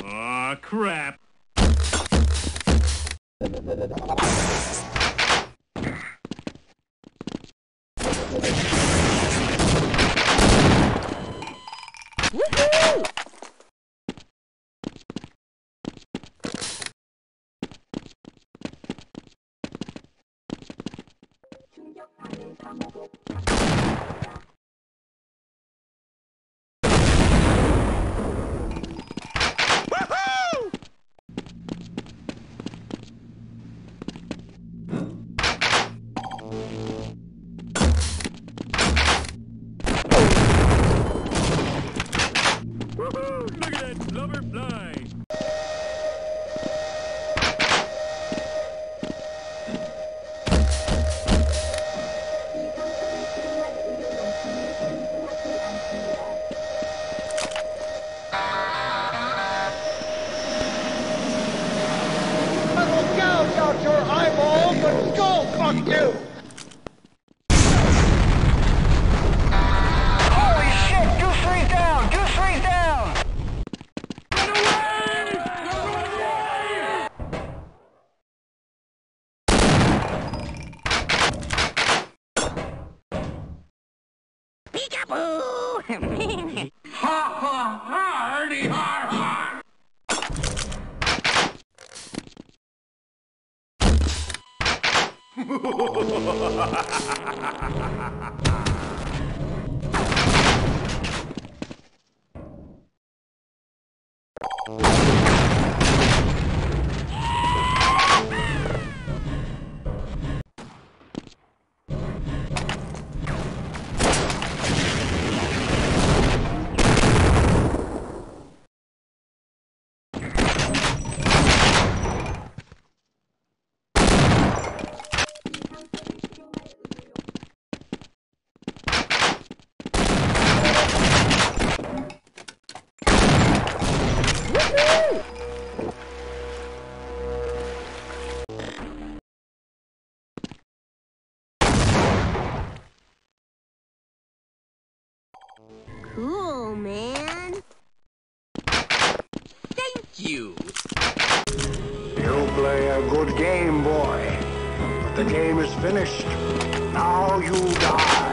Aw, crap. Woohoo! Look at that blubber fly. I will gouge out your eyeballs and skull fuck you! Holy shit! Goose three's down! Goose three's down! Run away! Run away! Peekaboo! Ha ha hardy har har! Cool, man. Thank you. You play a good game, boy. But the game is finished. Now you die.